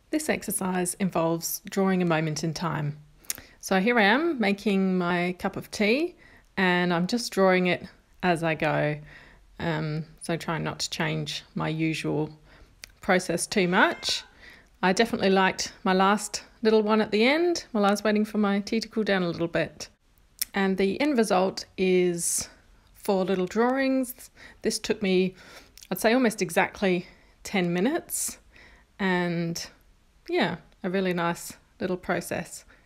This exercise involves drawing a moment in time. So here I am making my cup of tea and I'm just drawing it as I go. So trying not to change my usual process too much. I definitely liked my last little one at the end while I was waiting for my tea to cool down a little bit. And the end result is 4 little drawings. This took me, I'd say, almost exactly 10 minutes. And yeah, a really nice little process.